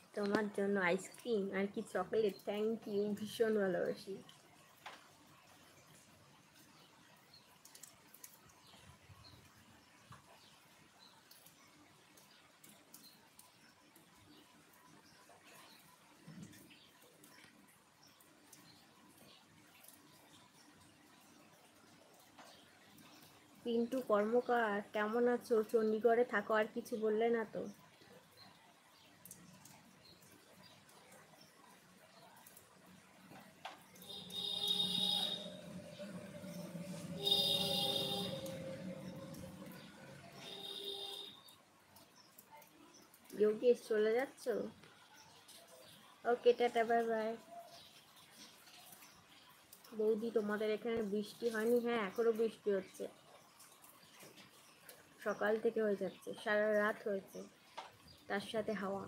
তোমার জন্য আইসক্রিম আর কি চকলেট, থ্যাংক ইউ, ভীষণ ভালোবাসি। পিন্টু কর্মকার, কেমন আছো? চণ্ডীগড়ে থাকো, আর কিছু বললে না তো। যোগেশ চলে যাচ্ছ? Okay, tata, bye bye. বৌদি, তোমাদের এখানে বৃষ্টি হয়নি? হ্যাঁ, এখনো বৃষ্টি হচ্ছে, সকাল থেকে হয়ে যাচ্ছে, সারা রাত হয়েছে, তার সাথে হাওয়া।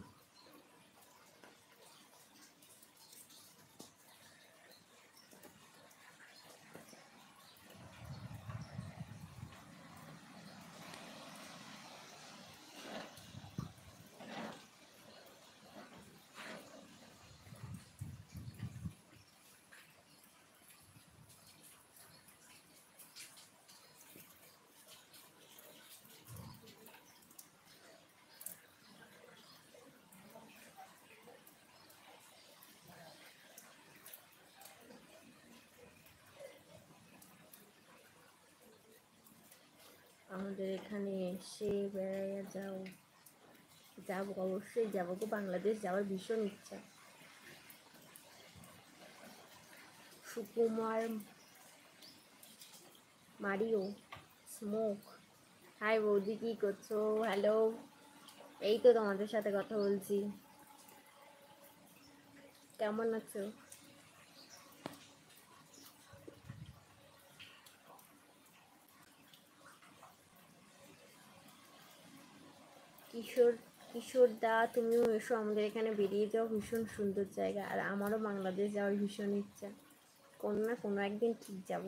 আমাদের এখানে এসে বেড়াইয়া যাও। যাবো, অবশ্যই যাবো গো, বাংলাদেশ যাওয়ার ভীষণ ইচ্ছা। সুকুমার, মারিও, স্মোক, হাই বৌদি, কি করছো? হ্যালো, এই তো তোমাদের সাথে কথা বলছি। কেমন আছো? কিশোর, কিশোর দা, তুমিও এসো আমাদের এখানে, বেরিয়ে যাও, ভীষণ সুন্দর জায়গা। আর আমারও বাংলাদেশ যাওয়ার ভীষণ ইচ্ছা, কোনো না কোনো একদিন ঠিক যাব।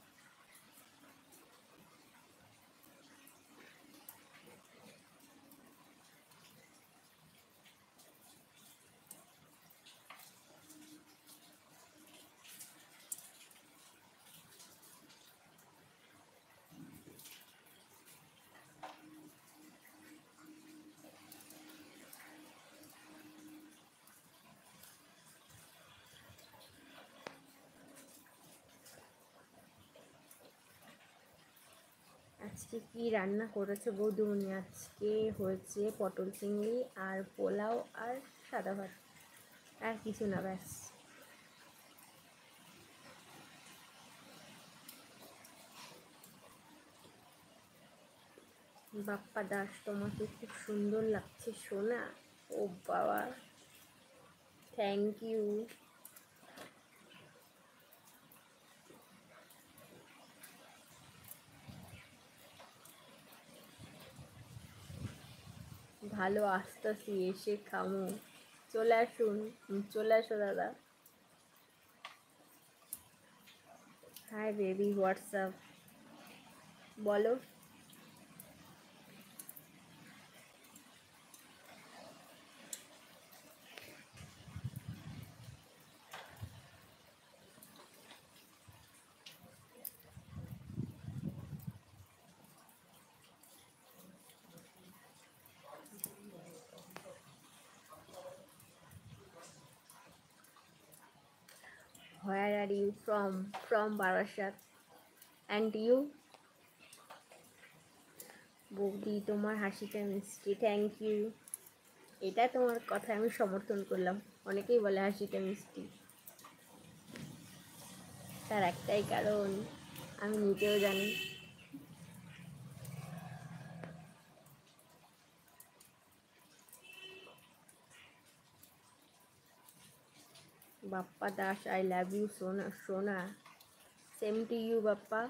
আজকে কি রান্না করেছে বৌদিমণি? আজকে হয়েছে পটল চিংড়ি আর পোলাও আর সাদা ভাত, আর কিছু না, ব্যাস। বাপ্পা দাস, তোমাকে খুব সুন্দর লাগছে সোনা। ও বাবা, থ্যাংক ইউ। ভালো, আসতেছি, এসে খামো, চলে আসুন, চলে আসো দাদা। হাই বেবি, হোয়াটসঅ্যাপ, বলো। Where are you from? From Barashat. And you? বৌদি, তোমার হাসিটা মিষ্টি, থ্যাংক ইউ। এটা তোমার কথা আমি সমর্থন করলাম। অনেকেই বলে হাসিটা মিষ্টি, তার একটাই কারণ আমি নিজেও জানি। Bappa Das, I love you সোনা, সোনা, same to you Bappa.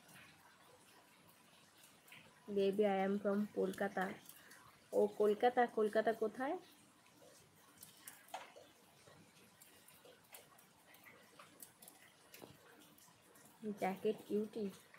Baby, I am from Kolkata. ও কলকাতা, কলকাতা কোথায়? Jacket cutie,